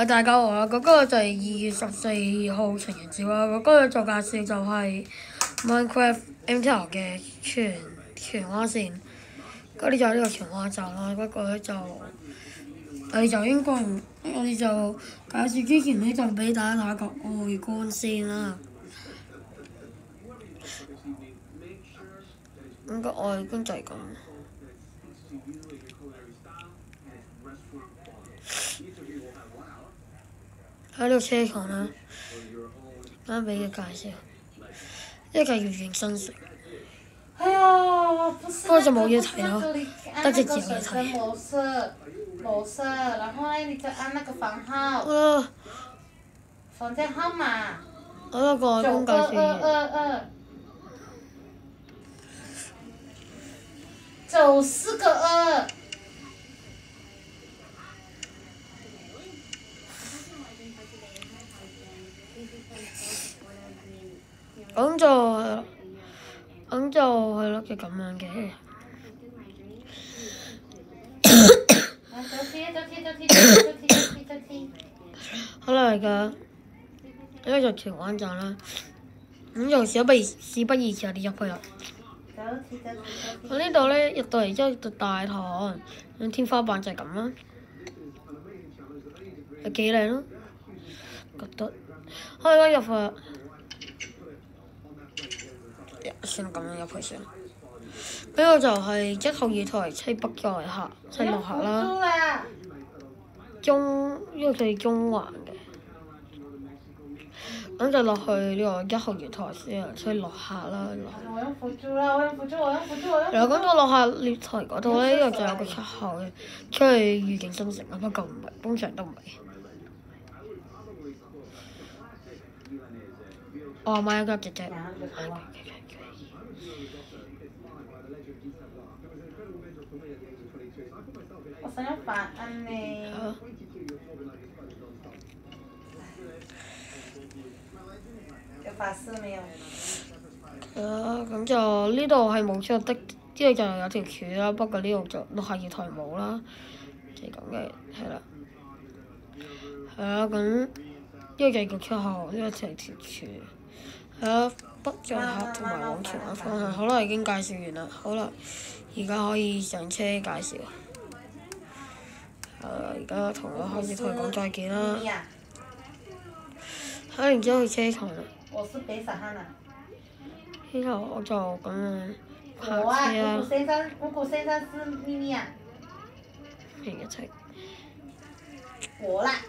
大家好啦，嗰個就係2月14號情人節啦。嗰個做介紹就係 Minecraft MTL 嘅荃灣線，嗰啲就係呢個荃灣站啦。不過咧就我哋就應該我哋就介紹之前咧就俾大家睇個外觀先啦。咁個外觀就係咁。喺呢個車廠啦，啱俾佢介紹，呢個係愉景新城。 哎呀，不是。 不過就冇嘢睇咯，得隻字嘢睇。 某色，然後呢，你就按那個房號。房間號碼。 我有個公介紹。 94個2。 咁就係咯，就咁樣嘅。好啦，而家呢個就荃灣站啦。咁就事不宜遲，我哋入去啦。喺呢度咧，入到嚟之後就大堂，咁天花板就係咁啦，係幾靚咯，覺得。好，而家入去啦。先咁樣入去先。呢個就係1號月台西北在下，西落客啦。呢個就係中環嘅。咁就落去呢個1號月台先，所以落客啦。 我用輔助啦！ 然後講到落客月台嗰度咧，呢度就有個出口嘅，出去愉景新城啊，不過唔係，通常都唔係。我阿媽一家姐姐。 我想要法案呢。有法式沒有？ 咁就呢度係冇出的，呢度就有條柱啦。不過呢度就落下月台冇啦，就係咁嘅，係啦。係啦，咁呢個就係個出口，呢個就係條柱。係啦，北在下同埋往荃灣方向。好啦，已經介紹完啦。好啦，而家可以上車介紹。而家同我開始同佢講再見啦。然之後去車廠啦。 我是北撒哈啦。 之後我就咁樣泊車啦。 姑姑先生是咪咪啊？ 一齊。 我啦。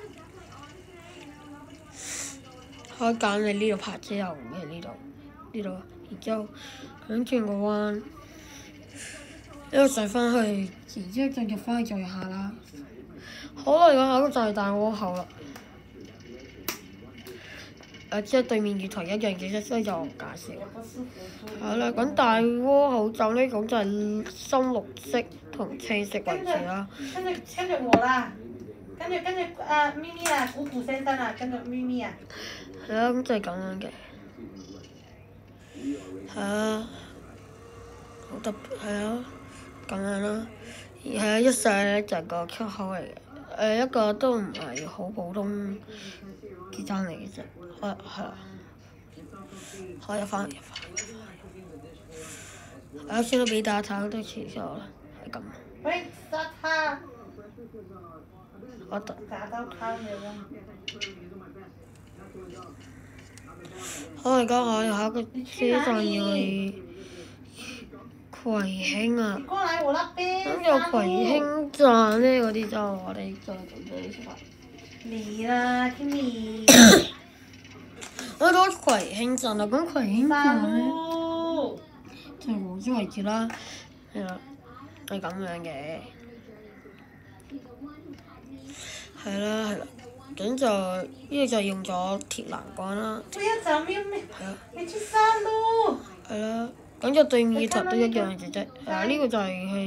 可以揀你呢度泊車又唔係呢度，然之後咁轉個彎，呢度上翻去，然之後再入翻去再下啦。好啦，而家就係大窩口啦。即係對面月台一樣嘅，所以就唔介紹。係啦，咁大窩口站呢，咁就係深綠色同青色為主啦。 跟住我啦，跟住咪咪啊，姑姑先生啊，跟住咪咪啊。 係啊，咁就係咁樣嘅。係啊，好特別，係啊，咁樣啦。係啊，一上咧就係個出口嚟嘅，一個都唔係好普通嘅站嚟嘅啫。係啊，可以入翻。先都俾大家睇好多次之後啦，係咁。 喂，殺他！ 我得。 打到他沒有用。 好，而家我哋下一個車站要去葵興啊。 過來我那邊。 咁有葵興站咧，嗰啲就我哋再準備出發。 嚟啦，Kimi。 我到葵興站啦，咁葵興站咧就係黃珠位置啦，係啦，係咁樣嘅，係啦，咁就呢個就用咗鐵欄杆啦。 不要找咪咪。 係啊。 你去山路。 係啦，咁就對面月台都一樣嘅啫。呢個就係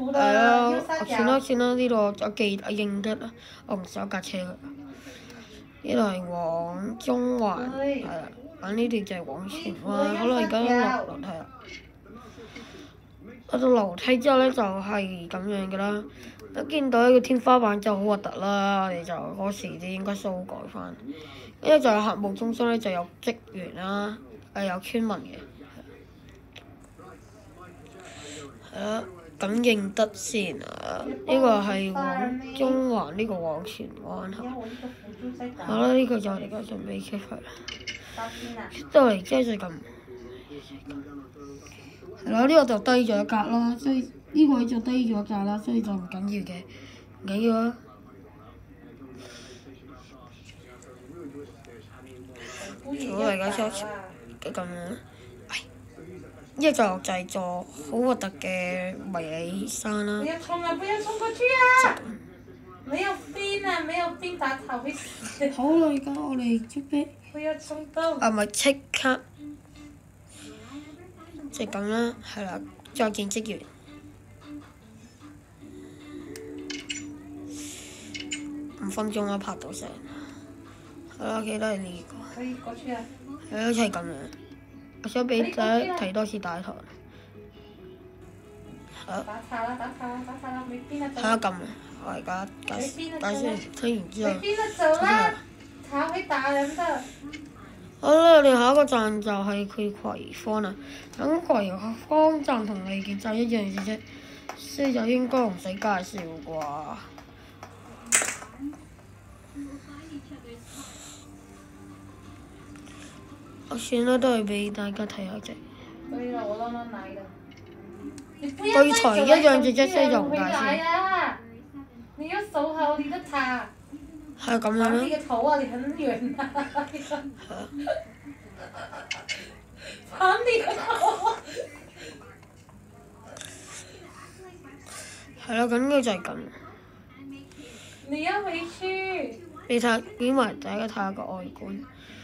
算啦，呢度我認得啦，我唔使架車㗎。呢度係往中環，係啦，咁呢段就係往荃灣。好啦，而家落樓梯啦。落到樓梯之後咧，就係咁樣嘅啦。 一見到呢個天花板就好核突啦，我哋就嗰時啲應該修改翻。跟住就有客務中心咧，就有職員啦，有村民嘅。係啦，咁認得先啊！呢個係往中環，呢個往荃灣行。好啦，呢個就我哋而家準備出發啦。出到嚟之後就咁。係啦，呢個就低咗一格啦，所以呢個位就低咗一格啦，所以就唔緊要嘅，唔緊要啊。我而家出咁樣，呢個就係座好核突嘅迷你山啦。 不要衝啊！不要衝過去啊！沒有冰啊！沒有冰打頭會死。 好啦，而家我哋準備。 不要衝動。 咪即刻，就咁啦，係啦，再見職員。5分鐘啦，拍到成。好啦，記得係呢個。 可以過去啊。 係咯，就係咁樣。我想俾大家睇多次大台。好。 打塔啦！打塔啦！打塔啦！沒冰啊！ 係啦，咁我而家解先，聽完之後。 沒冰啊！走啦！塔會打人的。 好啦，我哋下一個站就係去葵芳啦。咁葵芳站同利傑站一樣嘅啫，所以就應該唔使介紹啩。我算啦，都係俾大家睇下啫。 對啦，我亂亂來的。 對台一樣嘅啫，所以就唔介紹。 你要守好你的塔。 係咁樣咯。 你個頭啊！你很遠啊！反你個頭啊！ 係啦，咁呢個就係咁。 你要回去。 你睇，俾埋大家睇下個外觀。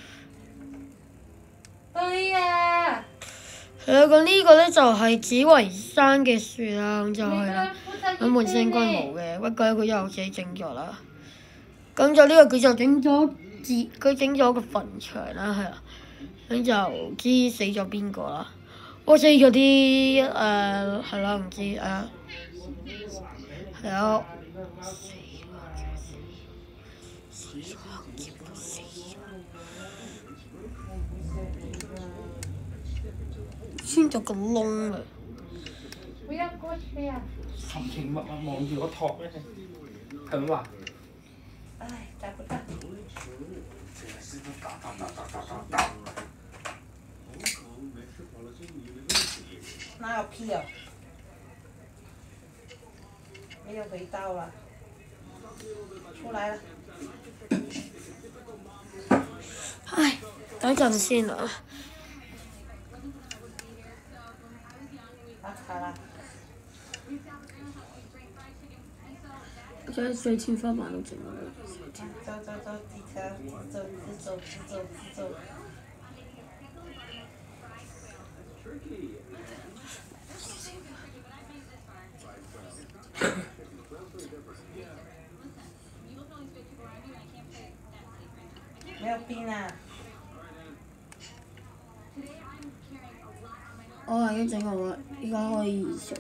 對呀。 係啦，咁呢個咧就係紫維山嘅樹啦，咁就係啦。咁本身應該冇嘅，不過佢又自己整咗啦。咁就呢個佢就整咗佢整咗個墳場啦，係啦。咁就唔知死咗邊個啦。我死咗啲係啦，唔知係啊。穿咗個窿啊！ 不要過去啊！ 沉情默默望住個托咧，係咪話？ 唉，找不到。哪有屁啊？沒有味道了，出來了。 唉，等陣先啊！ 打卡啦！ 而家最天花板都整咗。 走走走，地鐵，走。沒有冰啊！ 我已經整好啦，依家可以上。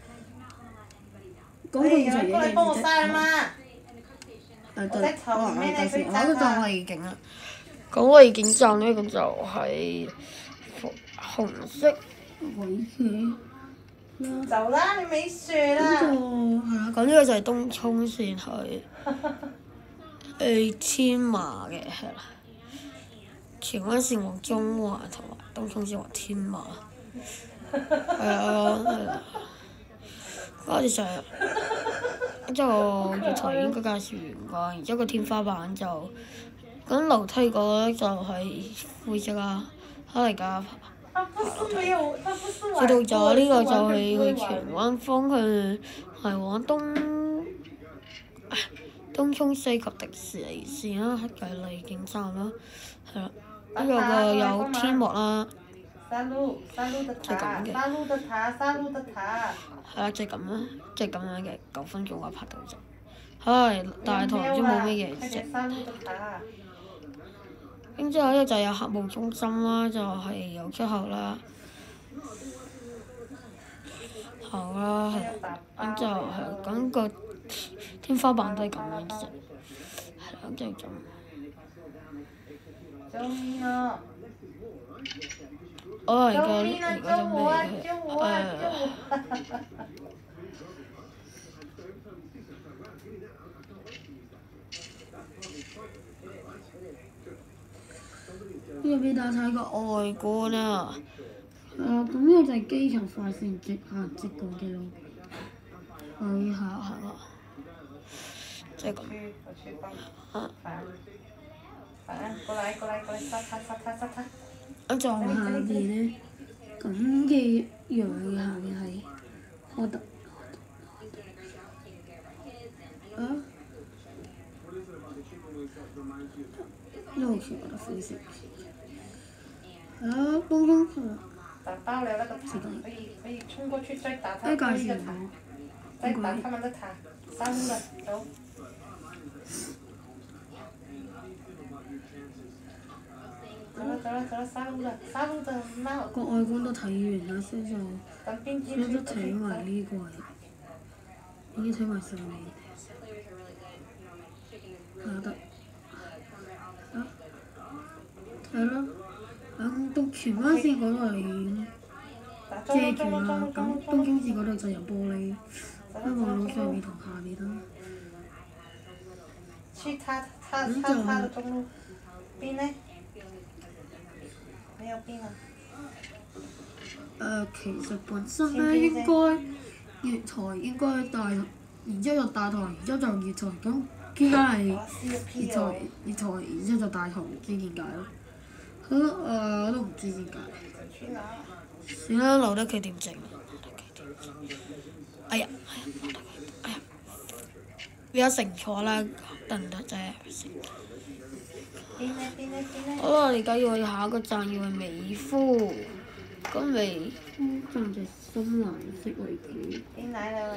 咁哎，有人過來幫我曬啦嘛！ 對， 我在草裡面呢，可以我都就站啊！ 係景啦。咁我已經站呢個就係紅色位嘅。 走啦！你沒雪啦！ 係啦，咁呢個就係東涌線去天馬嘅，係啦。荃灣線往中環同埋東涌線往天馬。係啦。我哋成日，之後月台應該介紹完啩，然之後個天花板就，咁樓梯嗰個咧就係灰色啦，黑嚟㗎。去到咗呢個就係去荃灣方向，係往東涌西及迪士尼線啦，就係荔景站啦，係啦。呢個個有天幕啦。 山路的塔。 係啦，就係咁啦，即係咁樣嘅9分鐘我拍到就，係大台都冇乜嘢啫。跟住呢就有客務中心啦，就係有出口啦。好啦，係，咁就係咁個天花板都係咁嘅啫，係啦，就係咁。 救命啊！ 我而家救命啊！救我啊！救我啊！救我！ 呢個俾大家睇個外觀啊！咁呢個就係機場快線直行直過嘅路，可以下下啦，即係咁。咁再下邊咧，咁嘅樣嘅下邊係柯特。呢條我的灰色。公公佢。 打爆了那個塔，可以衝過去再打他一一個塔，再打他們的塔，殺戮了，走。走啦，殺戮了，殺戮得貓。 個外觀都睇完啦，先就睇埋呢個，已經睇埋上面。下得。係咯。到荃灣線嗰度係遮住啦，咁東京線嗰度就有玻璃，喺馬路上面同下面啦。 去他的中路，邊呢？沒有邊啊？ 其實本身咧應該月台應該大，然之後就大台，然之後就月台，咁點解係月台，然之後就大台，唔知點解咯。我都唔知點解。算啦，留得佢點整。哎呀！而家乘錯啦，得唔得啫？好啦，我哋而家要去下一個站，要去美孚。咁美孚站就深藍色為主。 來了。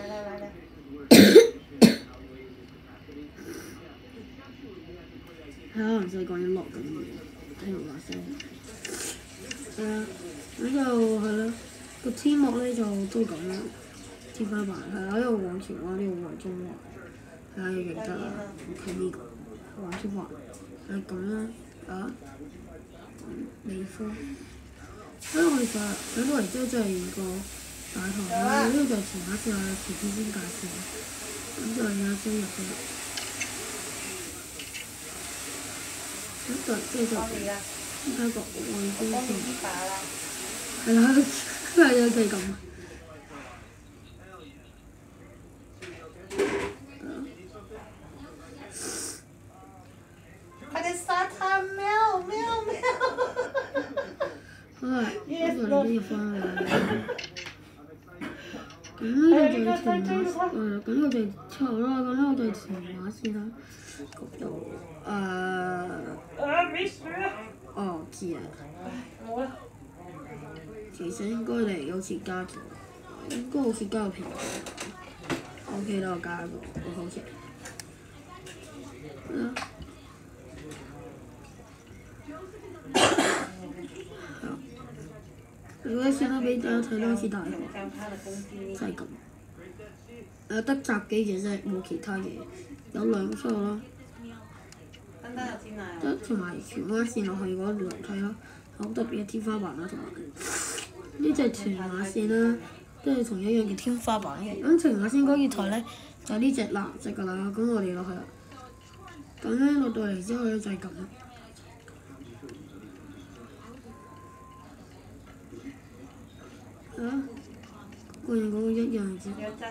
可能細個已經落緊雨，聽到把聲。咁就係咯，個天幕咧就都咁啦，天花板係啦，呢個往荃灣，呢個往中環，係認得啦。OK 呢個往中環係咁啦，美孚。我哋就喺度嚟之後就係個大堂啦，呢個就前馬線啊，前天星界線，咁就而家先入去。咁就依家個外觀先，係啦，係啊，就係咁。 快點殺他！喵！ 好啦，呢個你都要翻嚟。咁呢個就係屯馬，咁呢個就係錯啦，咁呢個就係屯馬線啦。嗰度知啊。 冇啦。 其實應該嚟好似加咗，應該好似加個平台。OK 啦，我加咗，我好似。如果想俾大家睇多次大學，就係咁。得閘機嘅啫，冇其他嘢。有兩座咯。同埋荃灣線落去嗰條樓梯啦，好特別嘅天花板啦，同埋呢隻屯馬線啦，都係同一樣嘅天花板嘅。咁屯馬線嗰月台咧就係呢隻藍色㗎啦，咁我哋落去啦。咁咧落到嚟之後咧就係咁啦。個人嗰個一樣啫。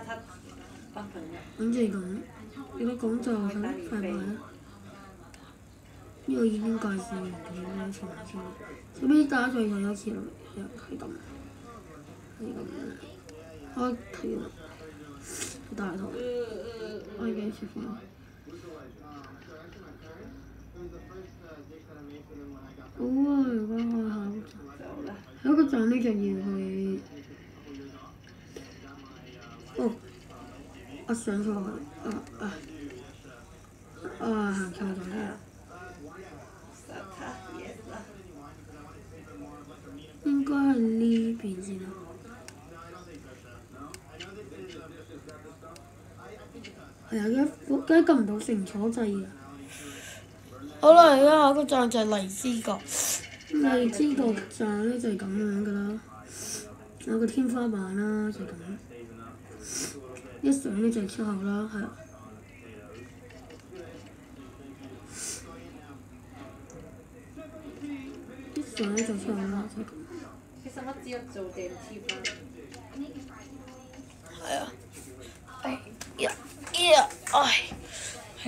咁就係咁，如果講就係快賣啦。呢個已經介紹完嘅啦，前面先。最尾打再睇一次咯，又係咁，開睇啦，大台，我而家食飯。好啊，而家開下一個站呢就要去。我上錯行錯咗啦。應該係呢邊先啦。係係啊，而家撳唔到乘坐掣啊！好啦，而家下一個站就係荔枝角。荔枝角站咧就係咁樣噶啦，有個天花板啦，就係咁。一上咧就係出口啦，係啊。一上咧就出口啦，就係咁。 其實我只有做電梯吧。 係啊。哎呀呀！唉。係。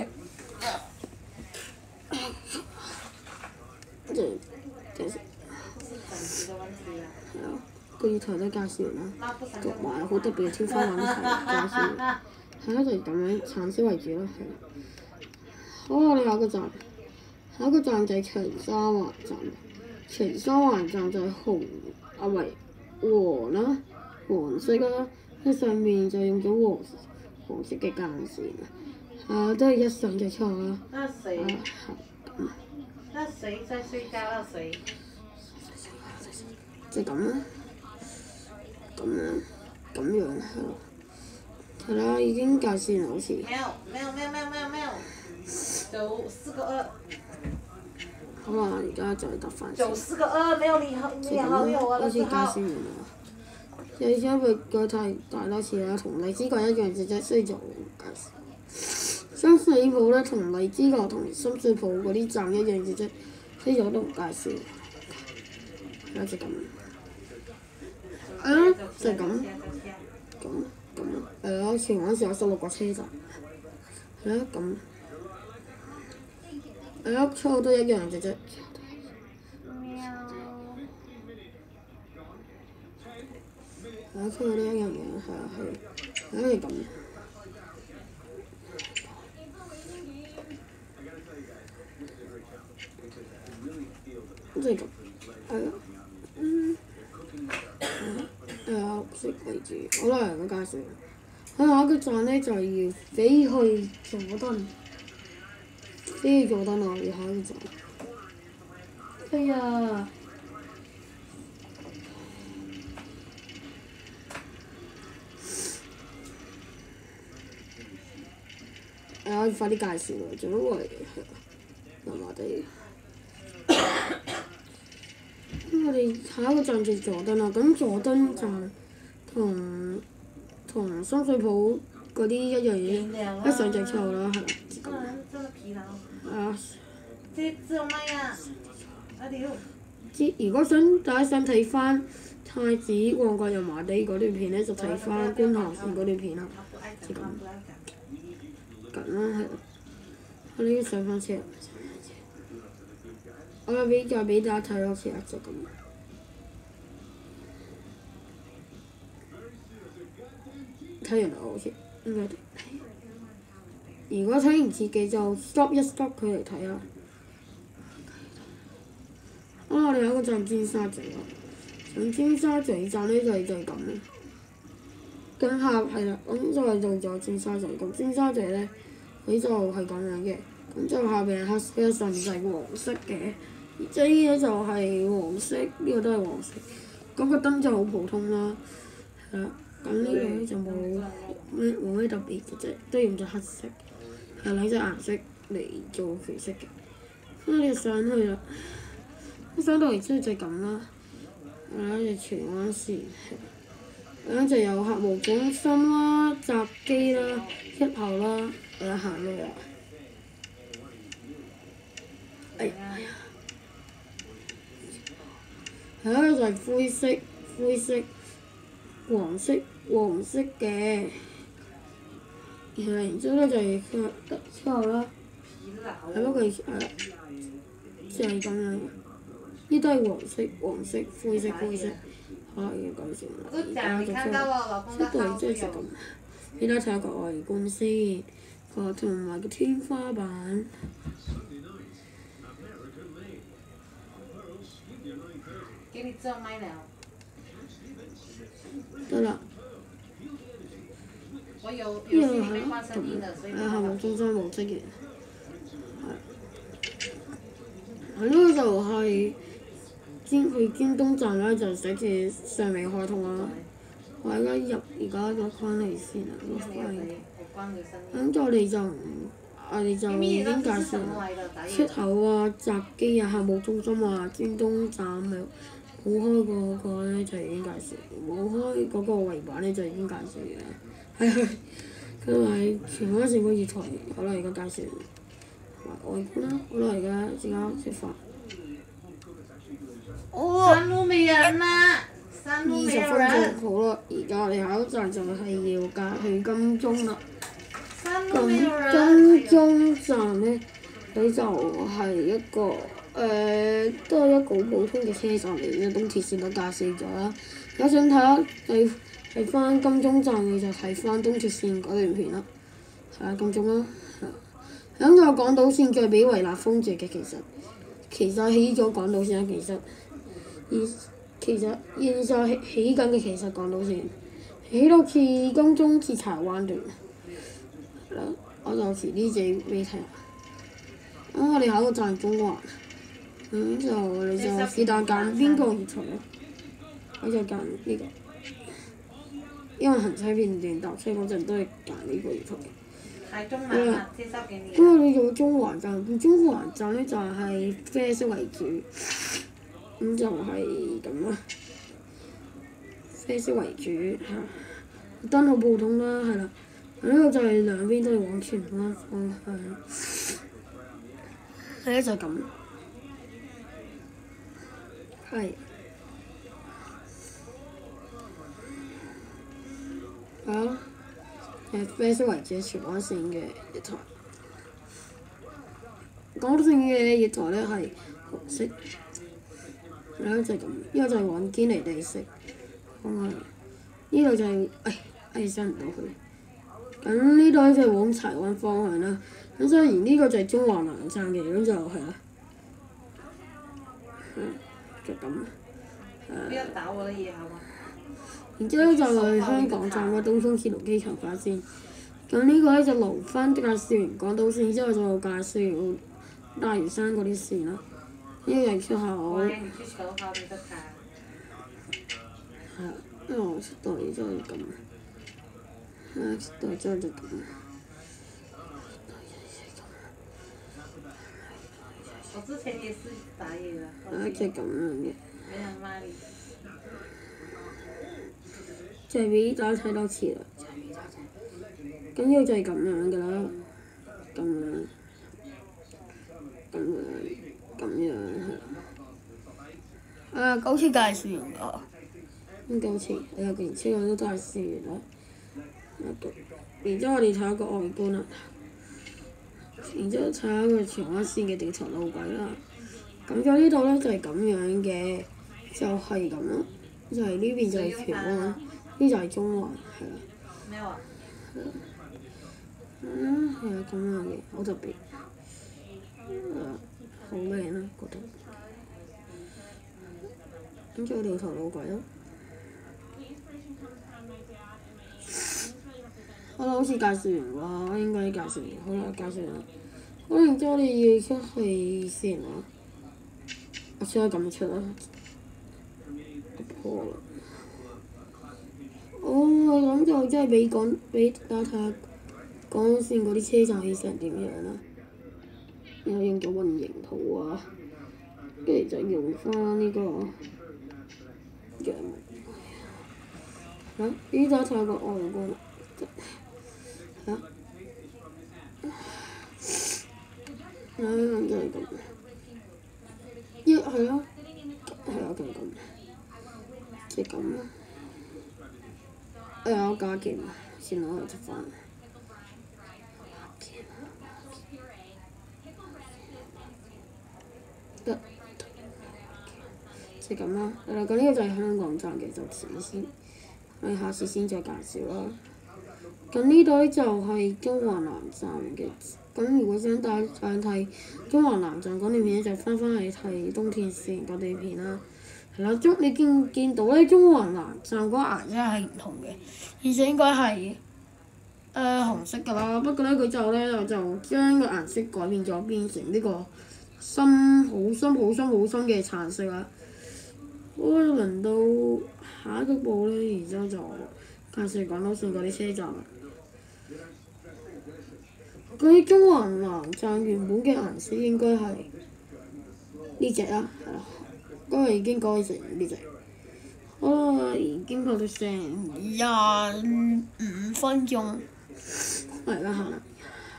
係啊，個月台都介紹完啦，同埋好特別嘅天花板介紹完，係啦，就係咁樣橙色為主啦，係啦。好，我哋下一個站，下一個站就係長沙灣站。長沙灣站就係黃啦，黃色啦，喺上面就用咗黃色嘅間線，都係一上就出啦。 那誰在睡覺啦？誰？ 就咁啦，咁樣係咯，係啦，已經介紹完好似。 沒有，走4個2。 好啊，而家就係得翻。 走4個2，沒有你好友啊， 好似介紹完啦。有因為個太大多次啦，同荔枝角一樣嘅啫，所以就介紹。深水埗咧同荔枝角同深水埗嗰啲站一樣嘅啫，所以我都唔介紹。係就咁。就咁。荃灣市有16個車站。係啦，咁。出口都一樣嘅啫。出口都一樣嘅，係咁。即係咁，綠色為主。好啦，我介紹。下一個站咧就要飛去佐敦。飛去佐敦啊！要下一個站。飛啊！快啲介紹啦，仲因為麻麻地。咁我哋下一個站就佐敦啦。咁佐敦站同深水埗嗰啲一樣嘢，一上就出口啦，係啦。如果大家想睇翻太子旺角油麻地嗰段片咧，就睇翻觀塘線嗰段片啦，就咁。咁啦，係啦。我呢上翻車。我再俾大家睇多次啊，就咁。睇完啦，好似應該。如果睇唔切嘅就 stop 佢嚟睇啦。我哋有個站尖沙咀啦，咁尖沙咀站呢就係咁啦。咁係啦，咁就係到咗尖沙咀。咁尖沙咀呢，佢就係咁樣嘅。咁就下邊係黑色，上面就係黃色嘅。J 呢就係黃色，呢個都係黃色。咁個燈就好普通啦，係啦。咁呢個咧就冇咩特別嘅啫，都用咗黑色，係兩隻顏色嚟做配色嘅。咁我哋上去啦，上到嚟之後就咁啦，就荃灣線，就有客務中心啦、閘機啦、1號啦，行路啦。就係灰色、黃色嘅，然之後咧就係出口啦，係咯佢就係咁樣，呢都係黃色、灰色，好啦，已經講完啦，而家就出到嚟之後就咁，而家睇下個外觀先，同埋個天花板。得啦。 我有心理換聲音的，所以。 客務中心冇職員。呢個就係去尖東站啦，就寫住尚未開通啦。我而家個翻嚟先啦， 咁我哋就已經介紹出口啊、閘機啊、客務中心啊、尖東站啊，冇開嗰個咧就已經介紹，冇開嗰個圍板咧就已經介紹嘅。係佢話荃灣線個月台，好啦，而家介紹外觀啦，好啦，而家即刻出發。 山路沒人啦，山路沒有 20分人。 鐘好啦，而家我哋下一站就係要去金鐘啦。 山路沒有人。 金鐘站咧，佢就係一個都係一個好普通嘅車站嚟嘅，東鐵線都架死咗啦。如果想睇下睇翻金鐘站嘅就睇翻東鐵線嗰段片啦。係啊，金鐘啦。咁就港島線再俾維立封住嘅，其實起咗港島線啦，其實現在起緊嘅其實港島線，起到似金鐘至柴灣段。係啦，我就遲啲自己未睇。咁我哋下一個站中環，咁就你就是但揀邊個月台咧？我就揀呢個，因為行車片段搭車嗰陣都係揀呢個月台。不過你做中環站，中環站咧就係啡色為主，咁就係咁啦。啡色為主嚇，燈好普通啦，係啦。呢個就係兩邊都係往荃灣方向，係咧就咁。係。好。啡色為主荃灣線嘅月台，港島線嘅月台咧係紅色，係咯就係咁，呢個就係往堅尼地城，呢度就係上唔到去，咁呢度咧就係往柴灣方向啦，咁所以呢個就係中環南站嘅，咁就係啦，就咁。然之後就係香港站嘅東涌鐵路機場快線，咁呢個咧就留翻介紹完港島線之後就介紹大嶼山嗰啲線啦，呢個係出口。係啊，因為我出到嚟之後就咁，出到嚟之後就咁。 我之前也是打野啦。 就咁樣嘅。就係俾大家睇多次啦，咁呢個就係咁樣㗎啦，咁樣係。九次介紹完啦。9次，有件車我都介紹完啦。然之後我哋睇下個外觀啦，然之後睇下個荃灣線嘅地圖路軌啦。咁咗呢度咧就係咁樣嘅，就係咁啦，就係呢邊就係荃灣。呢就係中環，係啦。 咩話？ 係啊，咁樣嘅，好特別。好靚啦，覺得。跟住我哋條路軌咯。好啦，好似介紹完喎，應該介紹完。好啦，介紹完。好，然之後我哋要出去先啦。我先可以咁出啦。破啦。咁就真係俾大家睇下港島線嗰啲車站起成點樣啦。然後用咗混凝土啊，跟住就用翻呢個羊毛。呢度睇下個外觀，就係咁。係咯，就係咁，即係咁啦。我加件，先攞嚟執翻。得，即係咁啦。咁呢個就係香港站嘅，就遲啲先。我哋下次先再介紹啦。咁呢度咧就係中環南站嘅。咁如果想睇中環南站嗰段片，就翻嚟睇東鐵線嗰段片啦。係啦，你見到咧，中環南站嗰個顏色係唔同嘅，而且應該係紅色㗎啦。不過咧，佢就將個顏色改變咗，變成呢個好深嘅橙色啦。好，輪到下一個步咧，然之後就介紹港島線嗰啲車站啦。 嗰啲中環南站原本嘅顏色應該係呢隻啦，係啦，嗰個已經改成呢隻。好啦，已經過到成25分鐘，我而家行啦，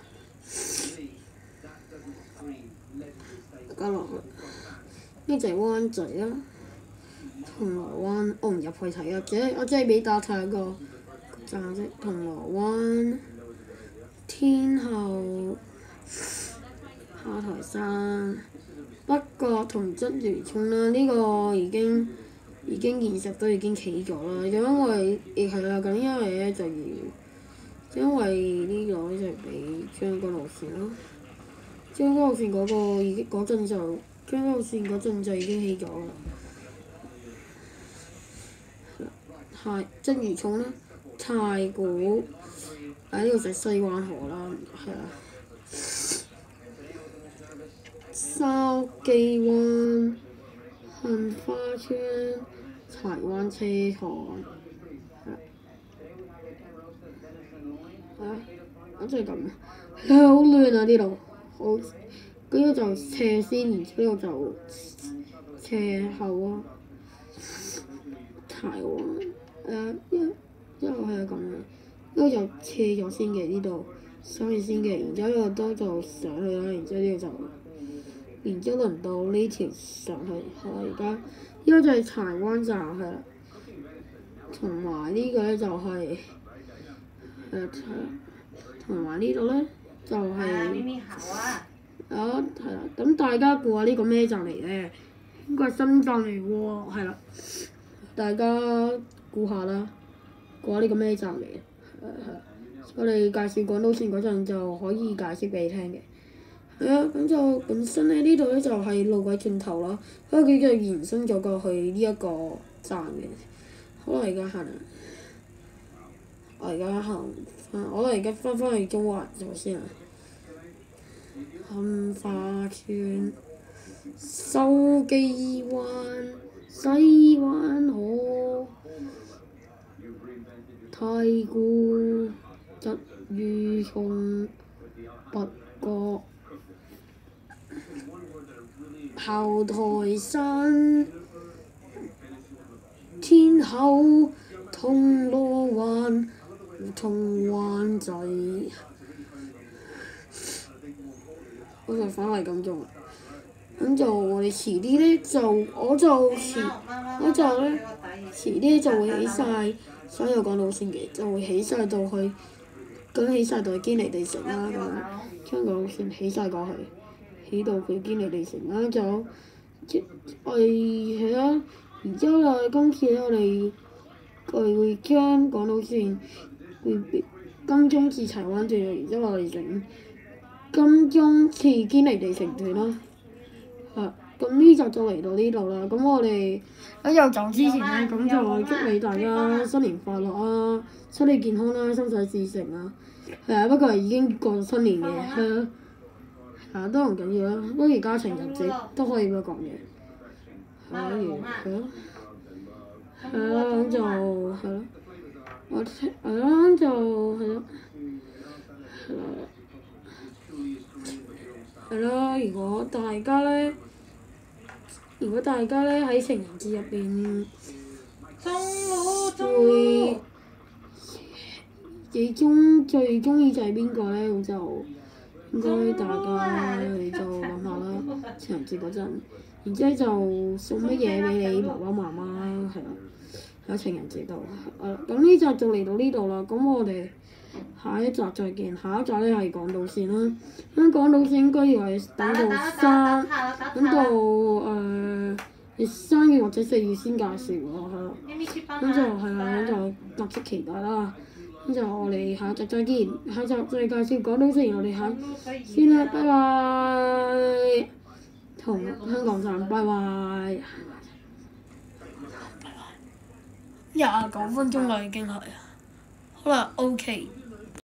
加落去。呢隻灣仔啦，銅鑼灣，我唔入去睇啊，我只係俾大家睇個站啫。銅鑼灣、天后、下台山、北角同鰂魚涌啦，呢個已經現實都已經起咗啦，因為係啦，咁因為咧就要，因為呢個咧就俾將軍澳線咯，將軍澳線嗰個已經嗰陣就將軍澳線嗰陣就已經起咗啦。係鰂魚涌啦，太古，呢個就係西灣河啦，係啦。筲箕灣、杏花村、柴灣車行，我真係咁，好亂啊呢度，好，嗰個就斜先，然之後就斜後啊，柴灣，一路係咁嘅，呢個就斜咗先嘅呢度，上去先嘅，然之後呢個都就上去啦，然之後呢個就。然之後輪到呢條上去，係啦，而家呢個就係柴灣站，係啦，同埋呢個咧就係同埋呢度咧就係係啦，咁大家估下呢個咩站嚟咧？應該係新站嚟喎，係啦，大家估下啦，估下呢個咩站嚟嘅？我哋介紹港島線嗰陣就可以解釋俾你聽嘅。係啊，咁就本身咧呢度咧就係路軌盡頭啦，不過佢就延伸咗過去呢一個站嘅。好啦，而家行，我而家翻去中環咗先啊。杏花村、筲箕灣、西灣河、太古、鰂魚涌、北角、後台山、天后、銅鑼灣、同灣仔，我就翻嚟咁做啦。咁就我哋遲啲咧我就咧遲啲就會起晒所有港島線嘅，就會起晒到去堅尼地城啦，咁將港島線起晒過去。起到佢堅尼地城啦，係啦，然之後啊，今次咧我哋會將港島線金鐘至柴灣段，然之後我哋整金鐘至堅尼地城段啦。咁呢集就嚟到呢度啦。咁我哋喺走之前咧，咁就祝你大家新年快樂啊，身體健康啦，心想事成啊。係啊，不過已經過咗新年嘅，係啊，都唔緊要啦，不如家情人節都可以咁樣講嘅。係咯，咁就係咯，係咯，如果大家咧喺情人節入邊會最中意就係邊個咧？咁就應該大家你就諗下啦，情人節嗰陣，然之後就送乜嘢俾你爸爸媽媽，係啦，喺情人節度。咁呢集就嚟到呢度啦，咁我哋下一集再見。下一集咧係港島線啦，咁港島線應該要係等到3月或者4月先介紹喎，係啦。咁就係啦，咁就立即期待啦。咁就我哋下一集再見，下一集再介紹港島線，我哋先啦，拜拜。同香港站，拜拜。29分鐘啦已經係，好啦 ，OK。